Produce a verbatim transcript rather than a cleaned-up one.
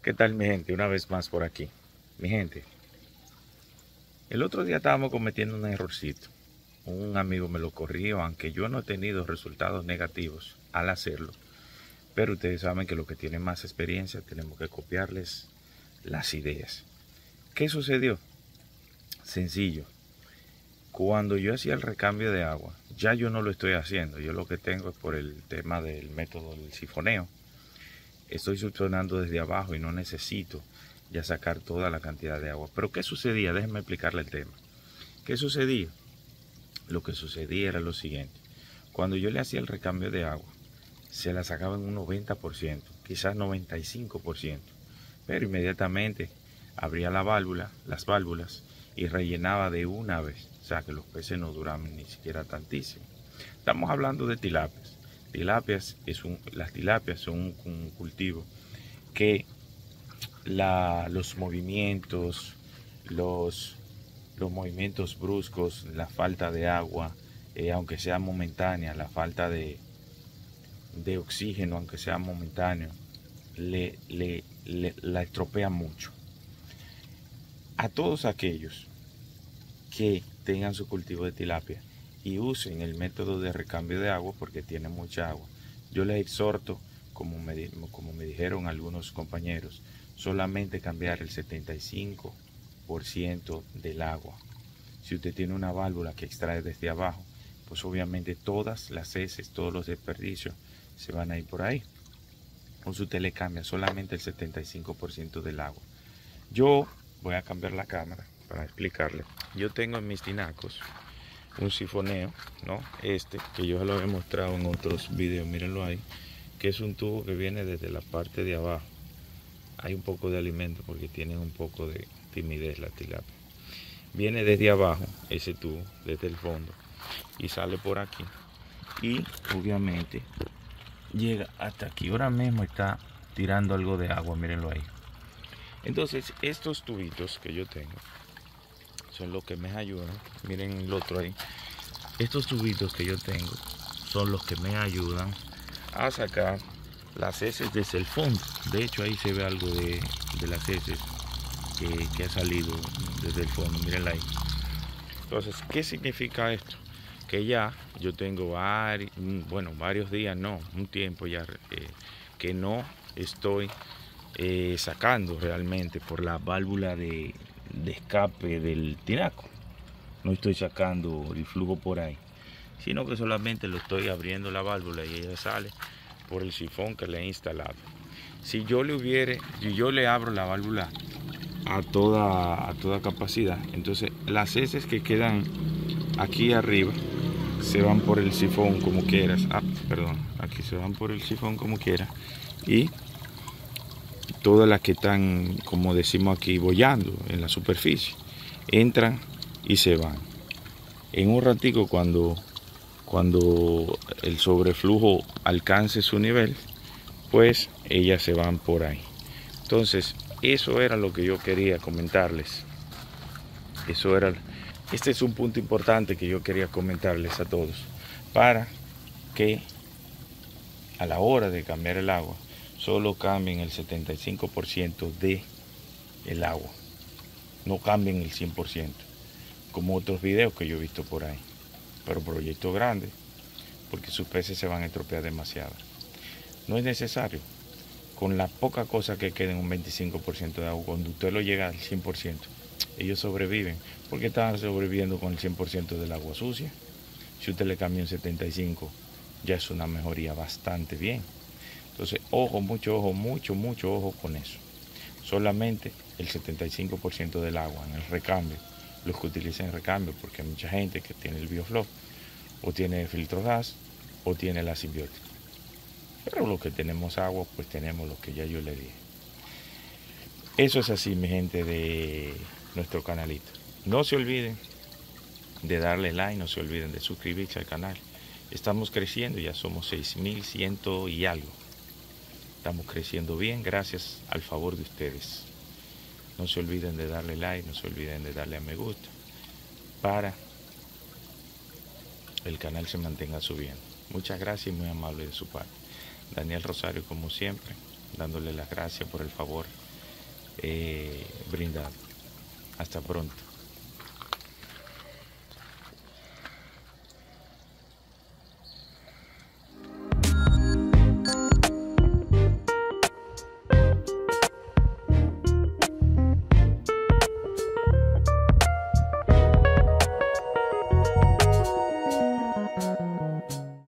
¿Qué tal, mi gente? Una vez más por aquí. Mi gente, el otro día estábamos cometiendo un errorcito. Un amigo me lo corrió, aunque yo no he tenido resultados negativos al hacerlo. Pero ustedes saben que los que tienen más experiencia tenemos que copiarles las ideas. ¿Qué sucedió? Sencillo. Cuando yo hacía el recambio de agua, ya yo no lo estoy haciendo. Yo lo que tengo es por el tema del método del sifoneo. Estoy succionando desde abajo y no necesito ya sacar toda la cantidad de agua. Pero ¿qué sucedía? Déjenme explicarle el tema. ¿Qué sucedía? Lo que sucedía era lo siguiente. Cuando yo le hacía el recambio de agua, se la sacaba en un noventa por ciento, quizás noventa y cinco por ciento. Pero inmediatamente abría la válvula, las válvulas y rellenaba de una vez. O sea que los peces no duraban ni siquiera tantísimo. Estamos hablando de tilapias. Tilapias es un, las tilapias son un, un cultivo que la, los movimientos, los, los movimientos bruscos, la falta de agua, eh, aunque sea momentánea, la falta de, de oxígeno, aunque sea momentáneo, le, le, le, la estropea mucho. A todos aquellos que tengan su cultivo de tilapia y usen el método de recambio de agua porque tiene mucha agua, yo les exhorto, como me, como me dijeron algunos compañeros, solamente cambiar el setenta y cinco por ciento del agua. Si usted tiene una válvula que extrae desde abajo, pues obviamente todas las heces, todos los desperdicios se van a ir por ahí. Entonces usted le cambia solamente el setenta y cinco por ciento del agua. Yo voy a cambiar la cámara para explicarle. Yo tengo en mis tinacos un sifoneo, ¿no? Este, que yo lo he mostrado en otros videos, mírenlo ahí, que es un tubo que viene desde la parte de abajo. Hay un poco de alimento porque tienen un poco de timidez la tilapia. Viene desde abajo ese tubo, desde el fondo, y sale por aquí. Y obviamente llega hasta aquí. Ahora mismo está tirando algo de agua, mírenlo ahí. Entonces estos tubitos que yo tengo son los que me ayudan. Miren el otro ahí. Estos tubitos que yo tengo son los que me ayudan a sacar las heces desde el fondo. De hecho ahí se ve algo de, de las heces que, que ha salido desde el fondo, miren ahí. Entonces, ¿qué significa esto? Que ya yo tengo varios, bueno, varios días, no, un tiempo ya eh, que no estoy eh, sacando realmente por la válvula de, de escape del tinaco. No estoy sacando el flujo por ahí, sino que solamente lo estoy abriendo la válvula y ella sale por el sifón que le he instalado. Si yo le hubiere, si yo le abro la válvula a toda, a toda capacidad, entonces las heces que quedan aquí arriba se van por el sifón como quieras. Ah, perdón, aquí se van por el sifón como quiera. Y todas las que están, como decimos aquí, boyando en la superficie, entran y se van. En un ratico, cuando, cuando el sobreflujo alcance su nivel, pues ellas se van por ahí. Entonces, eso era lo que yo quería comentarles. Eso era, este es un punto importante que yo quería comentarles a todos, para que a la hora de cambiar el agua, solo cambien el setenta y cinco por ciento de el agua. No cambien el cien por ciento, como otros videos que yo he visto por ahí. Pero proyectos grandes, porque sus peces se van a estropear demasiado. No es necesario. Con la poca cosa que quede en un veinticinco por ciento de agua, cuando usted lo llega al cien por ciento, ellos sobreviven. Porque están sobreviviendo con el cien por ciento del agua sucia. Si usted le cambia un setenta y cinco por ciento, ya es una mejoría bastante bien. Entonces, ojo, mucho ojo, mucho, mucho ojo con eso. Solamente el setenta y cinco por ciento del agua en el recambio, los que utilizan el recambio, porque hay mucha gente que tiene el biofloc, o tiene filtro gas, o tiene la simbiótica. Pero los que tenemos agua, pues tenemos lo que ya yo le dije. Eso es así, mi gente de nuestro canalito. No se olviden de darle like, no se olviden de suscribirse al canal. Estamos creciendo, ya somos seis mil cien y algo. Estamos creciendo bien gracias al favor de ustedes. No se olviden de darle like, no se olviden de darle a me gusta para el canal se mantenga subiendo. Muchas gracias y muy amable de su parte. Daniel Rosario, como siempre, dándole las gracias por el favor eh, brindado. Hasta pronto.